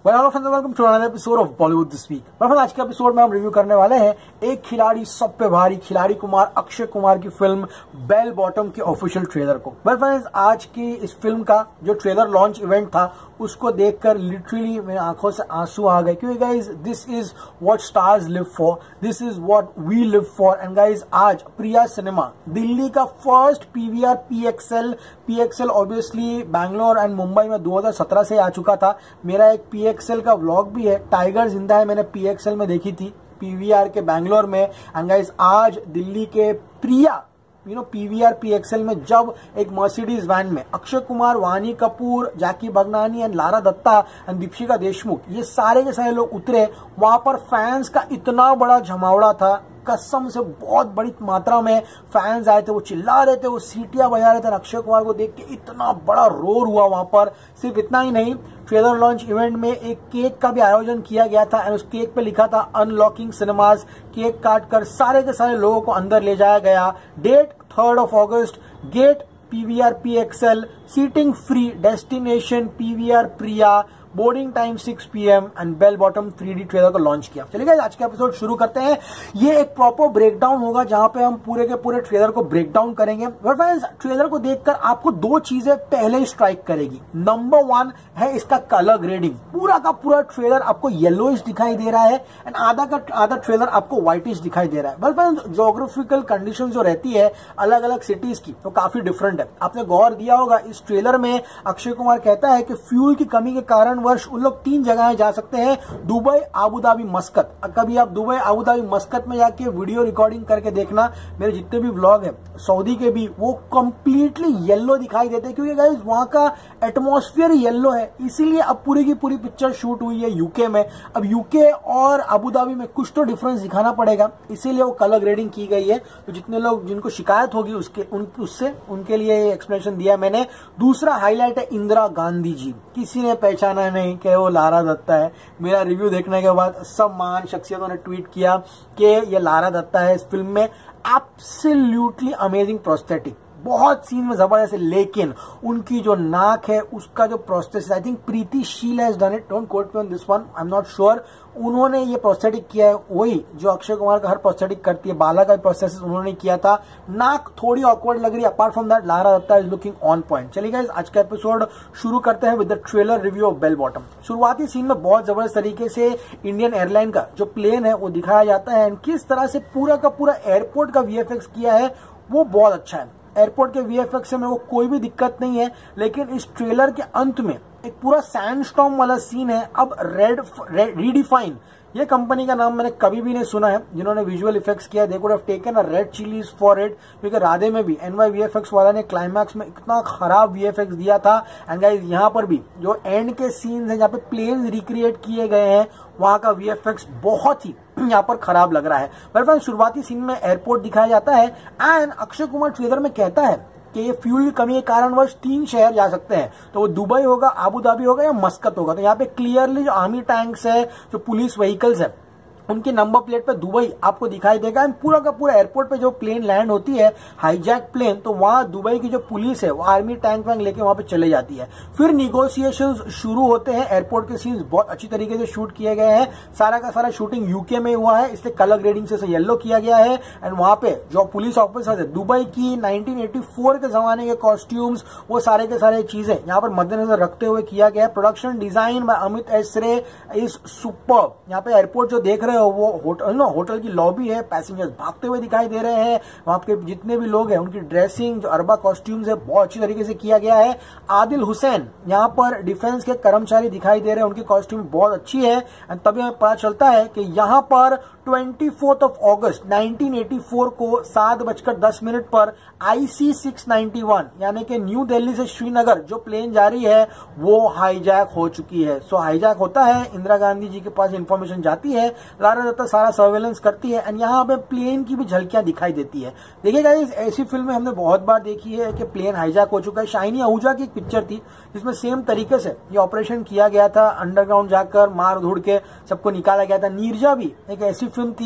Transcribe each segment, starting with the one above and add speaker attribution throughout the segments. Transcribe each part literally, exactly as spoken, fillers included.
Speaker 1: Welcome to another episode of Bollywood this week. आज के episode में हम रिव्यू करने वाले हैं एक खिलाड़ी सब पे भारी खिलाड़ी कुमार अक्षय कुमार की फिल्म बेल बॉटम के ऑफिशियल ट्रेलर को। वेल फ्रेंड्स, आज की इस फिल्म का जो ट्रेलर लॉन्च इवेंट था उसको देखकर लिटरली मेरी आंखों से आंसू आ गए, क्योंकि guys this is what stars live for, this is what we live for. And guys आज प्रिया सिनेमा दिल्ली का first PVR PXL PXL obviously Bangalore and Mumbai में दो हज़ार सत्रह से आ चुका था। मेरा एक पीएक्सएल का व्लॉग भी है, टाइगर जिंदा है, मैंने पीएक्सएल में देखी थी पीवीआर के बैंगलोर में। एंड गाइज आज दिल्ली के Priya you know PVR PXL में जब एक मर्सिडीज वैन में अक्षय कुमार, वानी कपूर, जैकी भगनानी एंड लारा दत्ता एंड दीपिका देशमुख ये सारे के सारे लोग उतरे, वहां पर फैंस का इतना बड़ा जमावड़ा था, कसम से बहुत बड़ी मात्रा में फैंस आए थे, वो चिल्ला रहे थे, वो सीटियां बजा रहे थे। अक्षय कुमार को देख के इतना बड़ा रोर हुआ वहां पर। सिर्फ इतना ही नहीं, ट्रेलर लॉन्च इवेंट में एक केक का भी आयोजन किया गया था एंड उस केक पे लिखा था अनलॉकिंग सिनेमाज। केक काट कर सारे के सारे लोगों को अंदर ले जाया गया। Date third of August, gate PVR PXL, seating free, destination PVR Priya, boarding time six P M and bell bottom three D trailer को लॉन्च किया। चलिए गाइस आज का एपिसोड शुरू करते हैं। ये एक प्रॉपर ब्रेकडाउन होगा जहां पे हम पूरे के पूरे ट्रेलर को ब्रेकडाउन करेंगे। बट फ्रेंड्स, ट्रेलर को देखकर आपको दो चीजें पहले ही स्ट्राइक करेगी। नंबर वन है इसका कलर ग्रेडिंग। पूरा का पूरा ट्रेलर आपको येलोइश दिखाई दे रहा है एंड आधा का आधा ट्रेलर आपको व्हाइटिश दिखाई दे रहा है। बट फ्रेंड्स, ज्योग्राफिकल कंडीशन जो रहती है अलग अलग सिटीज की तो काफी डिफरेंट है। आपने गौर दिया होगा इस ट्रेलर में अक्षय कुमार कहता है कि फ्यूल की कमी के कारण वर्ष उन लोग तीन जगह जा सकते हैं, दुबई, आबू धाबी, मस्कत। कभी आप दुबई, आबू धाबी, मस्कत में जाके वीडियो रिकॉर्डिंग करके देखना, मेरे जितने भी व्लॉग है सऊदी के भी, वो कंप्लीटली येलो दिखाई देते हैं, क्योंकि गाइस वहां का एटमॉस्फेयर येलो है। इसीलिए अब पूरी की पूरी पिक्चर शूट हुई है यूके में। अब यूके और आबू धाबी में कुछ तो डिफरेंस दिखाना पड़ेगा, इसीलिए वो कलर ग्रेडिंग की गई है। तो जितने लोग जिनको शिकायत होगी उसके उन, उससे उनके लिए एक्सप्लेनेशन दिया मैंने। दूसरा हाईलाइट है इंदिरा गांधी जी। किसी ने पहचाना नहीं कि वो लारा दत्ता है। मेरा रिव्यू देखने के बाद सब महान शख्सियतों ने ट्वीट किया कि ये लारा दत्ता है इस फिल्म में। एब्सोल्युटली अमेजिंग प्रोस्थेटिक, बहुत सीन में जबरदस्त है, लेकिन उनकी जो नाक है उसका जो prosthesis, I think Preeti Sheel has done it, don't quote me on this one, I am not sure. उन्होंने ये प्रोस्थेटिक किया है, वही जो अक्षय कुमार का हर प्रोस्थेटिक करती है, बाला का प्रोस्थेसिस उन्होंने किया था। नाक थोड़ी ऑकवर्ड लग रही है, apart from that Lara Dutta is looking on point. चलिए गाइस आज का एपिसोड शुरू करते हैं with the trailer review of bell bottom. शुरुआती सीन में बहुत जबरदस्त तरीके से इंडियन एयरलाइन का जो प्लेन है वो दिखाया जाता है एंड किस तरह से पूरा का पूरा एयरपोर्ट का वीएफएक्स किया है वो बहुत अच्छा है। एयरपोर्ट के वीएफएक्स से मेरे को कोई भी दिक्कत नहीं है, लेकिन इस ट्रेलर के अंत में एक पूरा सैंडस्टॉर्म वाला सीन है। अब रेड रीडिफाइन, ये कंपनी का नाम मैंने कभी भी नहीं सुना है जिन्होंने विजुअल इफेक्ट्स किया। They could have taken a Red Chillies for it, क्योंकि राधे में भी एनवाई वीएफएक्स वाला ने क्लाइमैक्स में इतना खराब वीएफएक्स दिया था। एंड गाइस यहाँ पर भी जो एंड के सीन्स हैं जहाँ पे प्लेन्स रिक्रिएट किए गए हैं वहां का वीएफएक्स बहुत ही यहाँ पर खराब लग रहा है। पर शुरुआती सीन में एयरपोर्ट दिखाया जाता है एंड अक्षय कुमार ट्रेलर में कहता है कि ये फ्यूल की कमी के कारणवश तीन शहर जा सकते हैं, तो वो दुबई होगा, आबू धाबी होगा या मस्कत होगा। तो यहाँ पे क्लियरली जो आर्मी टैंक्स है, जो पुलिस व्हीकल्स है, उनकी नंबर प्लेट पे दुबई आपको दिखाई देगा एंड पूरा का पूरा एयरपोर्ट पे जो प्लेन लैंड होती है हाईजैक प्लेन, तो वहां दुबई की जो पुलिस है वो आर्मी टैंक वैंक लेके वहां पे चले जाती है। फिर निगोशिएशंस शुरू होते हैं। एयरपोर्ट के सीन्स बहुत अच्छी तरीके से शूट किए गए हैं। सारा का सारा शूटिंग यूके में हुआ है, इसलिए कलर ग्रेडिंग से येलो किया गया है। एंड वहां पे जो पुलिस ऑफिसर्स है दुबई की नाइनटीन एटी फोर के जमाने के कॉस्ट्यूम्स, वो सारे के सारे चीजें यहाँ पर मद्देनजर रखते हुए किया गया है। Production design by Amit S Ray is super. यहाँ पे एयरपोर्ट जो देख रहे हो वो होटल नो होटल की लॉबी है, पैसेंजर्स भागते हुए दिखाई दे रहे हैं। वहां के जितने भी लोग हैं उनकी ड्रेसिंग, जो अरबा कॉस्ट्यूम्स है, बहुत अच्छी तरीके से किया गया है। आदिल हुसैन यहाँ पर डिफेंस के कर्मचारी दिखाई दे रहे हैं, उनकी कॉस्ट्यूम बहुत अच्छी है। एंड तभी हमें पता चलता है कि यहाँ पर twenty fourth of August nineteen eighty four को सात बजकर दस मिनट पर आईसी सिक्स नाइन्टी वन यानी कि न्यू दिल्ली से श्रीनगर जो प्लेन जा रही है वो हाईजैक हो चुकी है। सो हाईजैक होता है, इंदिरा गांधी जी के पास इंफॉर्मेशन जाती है, लारा दत्ता सारा सर्वेलेंस करती है एंड यहाँ पे प्लेन की भी झलकियां दिखाई देती है। देखिए गाइस, ऐसी फिल्में हमने बहुत बार देखी है कि प्लेन हाईजैक हो चुका है। शाइनी आहूजा की एक पिक्चर थी जिसमें सेम तरीके से ये ऑपरेशन किया गया था, अंडरग्राउंड जाकर मार धूड़ के सबको निकाला गया था। नीरजा भी एक ऐसी फिल्म थी,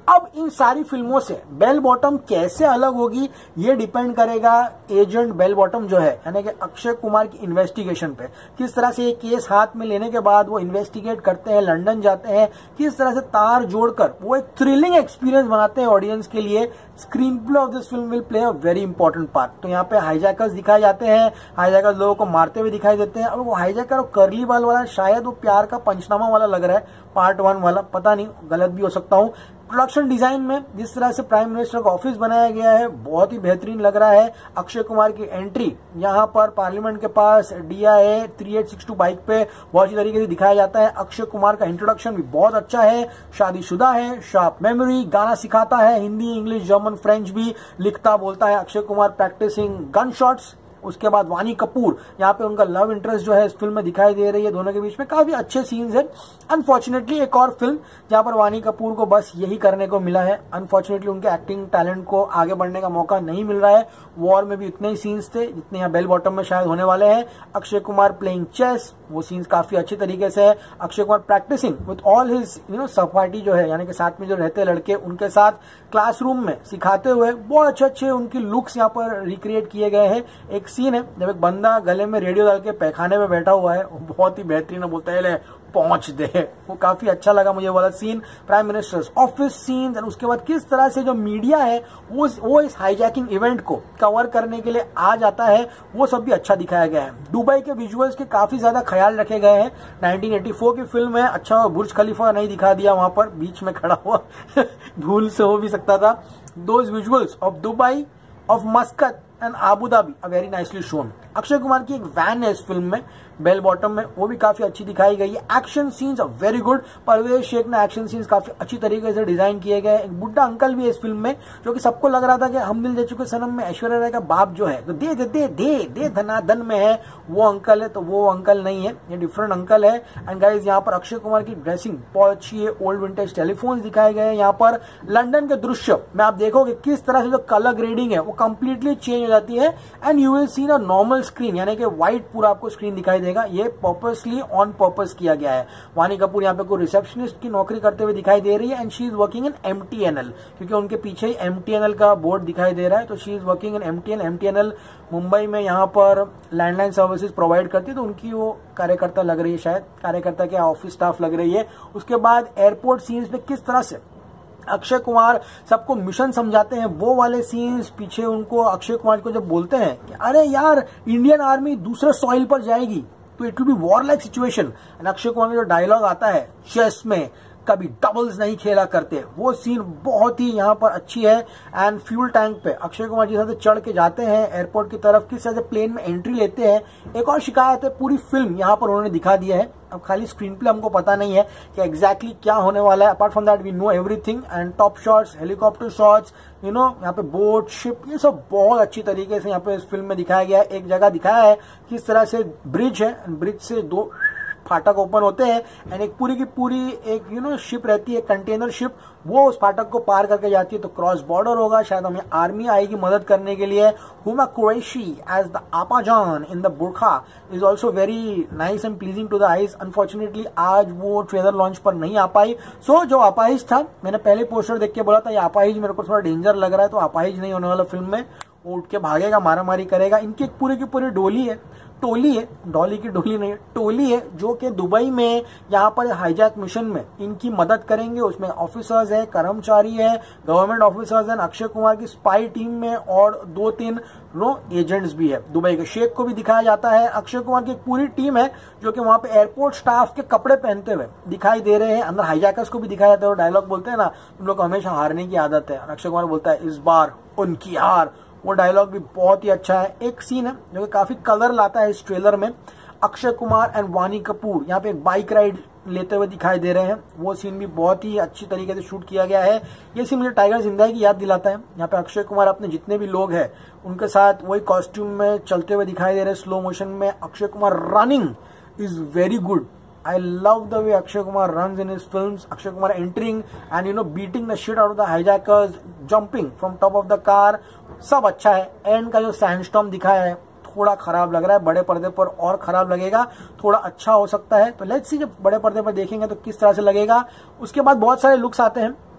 Speaker 1: अब इन सारी फिल्मों से बेल बॉटम कैसे अलग होगी ये डिपेंड करेगा एजेंट बेल बॉटम जो है, यानी कि अक्षय कुमार की इन्वेस्टिगेशन पे। किस तरह से ये केस हाथ में लेने के बाद वो इन्वेस्टिगेट करते हैं, लंदन जाते हैं, किस तरह से तार जोड़कर वो एक थ्रिलिंग एक्सपीरियंस बनाते हैं ऑडियंस के लिए। Screenplay of this film will play a very important part. तो यहाँ पे हाईजैकर्स दिखाए जाते हैं, हाईजैकर्स लोगों को मारते हुए दिखाई देते हैं। अब वो हाईजैकर और कर्ली बाल वाला शायद वो प्यार का पंचनामा वाला लग रहा है, पार्ट वन वाला, पता नहीं, गलत भी हो सकता हूँ। प्रोडक्शन डिजाइन में जिस तरह से प्राइम मिनिस्टर का ऑफिस बनाया गया है बहुत ही बेहतरीन लग रहा है। अक्षय कुमार की एंट्री यहाँ पर पार्लियामेंट के पास D I A thirty eight sixty two bike पे बहुत अच्छी तरीके से दिखाया जाता है। अक्षय कुमार का इंट्रोडक्शन भी बहुत अच्छा है, शादीशुदा है, शार्प मेमोरी, गाना सिखाता है, हिंदी, इंग्लिश, जर्मन, फ्रेंच भी लिखता बोलता है Akshay Kumar, practicing gun shots. उसके बाद वानी कपूर, यहाँ पे उनका लव इंटरेस्ट जो है इस फिल्म में दिखाई दे रही है, दोनों के बीच में काफी अच्छे सीन्स हैं। अनफॉर्चुनेटली एक और फिल्म जहाँ पर वानी कपूर को बस यही करने को मिला है, अनफॉर्चुनेटली उनके एक्टिंग टैलेंट को आगे बढ़ने का मौका नहीं मिल रहा है। वॉर में भी इतने ही सीन्स थे जितने यहाँ बेल बॉटम में शायद होने वाले हैं। अक्षय कुमार प्लेइंग चेस, वो सीन्स काफी अच्छे तरीके से है। Akshay Kumar practicing with all his you know सहपाठी जो है, यानी कि साथ में जो रहते हैं लड़के, उनके साथ क्लासरूम में सिखाते हुए बहुत अच्छे अच्छे उनकी लुक्स यहाँ पर रिक्रिएट किए गए हैं। एक सीन है जब एक बंदा गले में रेडियो डाल के पैखाने में बैठा हुआ है, बहुत ही बेहतरीन है, बोलता है पहुंच दे, वो काफी अच्छा लगा मुझे वाला scene. Prime minister's office scene, उसके बाद किस तरह से जो मीडिया है वो वो इस हाईजैकिंग इवेंट को कवर करने के लिए आ जाता है, वो सब भी अच्छा दिखाया गया है। दुबई के विजुअल्स के काफी ज्यादा ख्याल रखे गए हैं। नाइनटीन एटी फोर की फिल्म है, अच्छा बुर्ज खलीफा नहीं दिखा दिया वहां पर बीच में खड़ा हुआ भूल से हो भी सकता था। Those visuals of Dubai, of Muscat and Abu Dhabi are very nicely shown. Akshay Kumar की एक वैन है इस फिल्म में, बेल बॉटम में, वो भी काफी अच्छी दिखाई गई है। Action scenes are very good, Parvez Sheikh ने एक्शन सीन्स काफी अच्छी तरीके से डिजाइन किए गए। एक बुड्ढा अंकल भी है इस फिल्म में, जो कि सबको लग रहा था कि हम दिल दे चुके सनम में ऐश्वर्या राय का बाप जो है तो दे दे दे दे दे धनाधन में है, वो अंकल है, तो वो अंकल नहीं है, ये डिफरेंट अंकल है। एंड गाइज यहाँ पर अक्षय कुमार की ड्रेसिंग बहुत अच्छी है, ओल्ड विंटेज टेलीफोन दिखाए गए हैं। यहाँ पर लंदन के दृश्य में आप देखोगे किस तरह से जो कलर ग्रेडिंग है वो कंप्लीटली चेंज हो जाती है। And you will see a normal screen, यानी कि व्हाइट पूरा आपको स्क्रीन दिखाई देगा। ये पर्पसली ऑन पर्पस किया गया है। वानी कपूर यहाँ पे कोई रिसेप्शनिस्ट की नौकरी करते हुए दिखाई दे रही है and she is working in M T N L, क्योंकि उनके पीछे ही एम टी एन एल का बोर्ड दिखाई दे रहा है, तो she is working in M T N L. M T N L Mumbai में यहाँ पर लैंडलाइन सर्विसेज प्रोवाइड करती है, तो उनकी वो कार्यकर्ता लग रही है, शायद कार्यकर्ता के ऑफिस स्टाफ लग रही है। उसके बाद एयरपोर्ट सीन्स पे किस तरह से अक्षय कुमार सबको मिशन समझाते हैं, वो वाले सीन्स, पीछे उनको अक्षय कुमार को जब बोलते हैं कि अरे यार इंडियन आर्मी दूसरे सॉइल पर जाएगी तो it will be war like situation, and Akshay Kumar का जो डायलॉग आता है चेस में कभी डबल्स नहीं खेला करते, वो सीन बहुत ही यहाँ पर अच्छी है। एंड फ्यूल टैंक पे अक्षय कुमार जिस तरह से चढ़ के जाते हैं एयरपोर्ट की तरफ, किस तरह से प्लेन में एंट्री लेते हैं। एक और शिकायत है, पूरी फिल्म यहाँ पर उन्होंने दिखा दिया है, अब खाली स्क्रीन प्ले हमको पता नहीं है कि एग्जैक्टली क्या होने वाला है। Apart from that we know everything, and top shots, helicopter shots, you know यहाँ पे बोट, शिप, ये सब बहुत अच्छी तरीके से यहाँ पे इस फिल्म में दिखाया गया है। एक जगह दिखाया है किस तरह से ब्रिज है, ब्रिज से दो फाटक ओपन होते हैं एंड एक पूरी की पूरी एक यू नो शिप रहती है, कंटेनर शिप, वो उस फाटक को पार करके जाती है, तो क्रॉस बॉर्डर होगा, शायद हमें आर्मी आएगी मदद करने के लिए। Huma Qureshi as the apa jaan in the burqa is also very nice and pleasing to the eyes. Unfortunately आज वो ट्रेलर लॉन्च पर नहीं आ पाई। सो so, जो अपाहिज था, मैंने पहले पोस्टर देख के बोला था ये अपाहिज मेरे को थोड़ा डेंजर लग रहा है, तो अपाहिज नहीं होने वाला फिल्म में, वो उठ के भागेगा, मारा मारी करेगा। इनकी एक पूरी की पूरी डोली है, टोली है, डॉली की डोली नहीं, टोली है, जो कि दुबई में यहाँ पर हाईजैक मिशन में इनकी मदद करेंगे। उसमें ऑफिसर्स है, कर्मचारी है, गवर्नमेंट ऑफिसर्स हैं, अक्षय कुमार की स्पाई टीम में और दो तीन नो एजेंट्स भी है। दुबई के शेख को भी दिखाया जाता है। अक्षय कुमार की एक पूरी टीम है जो कि वहां पे एयरपोर्ट स्टाफ के कपड़े पहनते हुए दिखाई दे रहे हैं। अंदर हाईजैकर्स को भी दिखाया जाता है और डायलॉग बोलते हैं ना, तुम लोग को हमेशा हारने की आदत है, अक्षय कुमार बोलता है इस बार उनकी हार, वो डायलॉग भी बहुत ही अच्छा है। एक सीन है जो कि काफी कलर लाता है इस ट्रेलर में, अक्षय कुमार एंड वानी कपूर यहाँ पे एक बाइक राइड लेते हुए दिखाई दे रहे हैं, वो सीन भी बहुत ही अच्छी तरीके से शूट किया गया है। ये सीन मुझे टाइगर जिंदा की याद दिलाता है। यहाँ पे अक्षय कुमार अपने जितने भी लोग हैं उनके साथ वही कॉस्ट्यूम में चलते हुए दिखाई दे रहे हैं, स्लो मोशन में। Akshay Kumar running is very good, I love the way Akshay Kumar runs in his films. Akshay Kumar entering and you know beating the shit out of the hijackers, jumping from top of the car, सब अच्छा है। And का जो sandstorm दिखाया है थोड़ा खराब लग रहा है, बड़े पर्दे पर और खराब लगेगा, थोड़ा अच्छा हो सकता है। तो लेट्स सी जब बड़े पर्दे पर देखेंगे तो किस तरह से लगेगा। उसके बाद बहुत सारे लुक्स आते हैं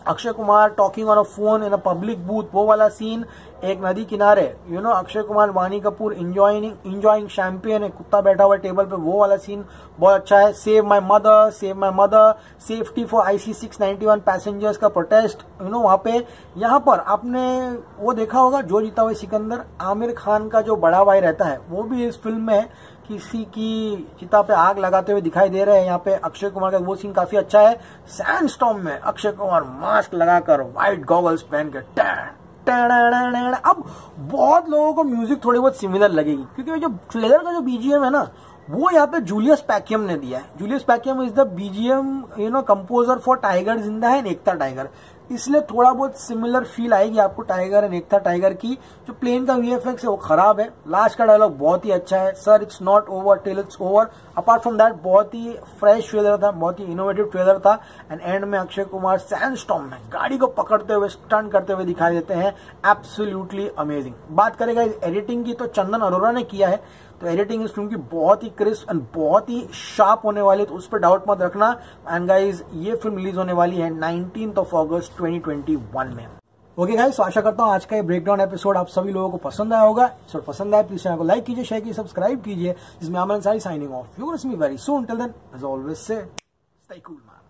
Speaker 1: Akshay Kumar talking on a phone in a public booth, वो वाला सीन, एक नदी किनारे you know Akshay Kumar Vaani Kapoor enjoying enjoying champagne, एक कुत्ता बैठा हुआ टेबल पे, वो वाला सीन बहुत अच्छा है। Save my mother, save my mother, safety for IC six ninety one passengers का प्रोटेस्ट, यू नो वहां पे। यहाँ पर आपने वो देखा होगा जो जीता हुआ सिकंदर, आमिर खान का जो बड़ा भाई रहता है वो भी इस फिल्म में किसी की चिता पे आग लगाते हुए दिखाई दे रहे हैं। यहाँ पे अक्षय कुमार का वो सीन काफी अच्छा है। सैंडस्टॉर्म में अक्षय कुमार मास्क लगाकर व्हाइट गॉगल्स पहन के टैन टैन। अब बहुत लोगों को म्यूजिक थोड़ी बहुत सिमिलर लगेगी क्योंकि जो ट्रेलर का जो बीजीएम है ना वो यहाँ पे जूलियस पैकियम ने दिया है। Julius Packiam is the BGM you know composer for Tiger Zinda Hai, Ekta tiger, इसलिए थोड़ा बहुत सिमिलर फील आएगी आपको टाइगर एंड एकता टाइगर की। जो प्लेन का वीएफएक्स है वो खराब है। लास्ट का डायलॉग बहुत ही अच्छा है, sir it's not over till it's over. Apart from that बहुत ही फ्रेश ट्रेलर था, बहुत ही इनोवेटिव ट्रेलर था। एंड एंड में अक्षय कुमार सैंडस्टॉर्म में गाड़ी को पकड़ते हुए स्टंट करते हुए दिखाई देते हैं। Absolutely amazing. बात करेगा एडिटिंग की तो चंदन अरोरा ने किया है, तो एडिटिंग इस फिल्म की बहुत ही क्रिस्प एंड बहुत ही शार्प होने वाली है, तो उस पर डाउट मत रखना। एंड गाइज ये फिल्म रिलीज होने वाली है nineteenth of August twenty twenty one में। ओके गाइस, तो आशा करता हूँ आज का ये ब्रेकडाउन एपिसोड आप सभी लोगों को पसंद आया होगा। एपिसोड पसंद आया प्लीज चैनल को लाइक कीजिए, शेयर कीजिए, सब्सक्राइब कीजिए। जिसमें आमन सारी signing off. You will see me very soon. Till then as always say stay cool man.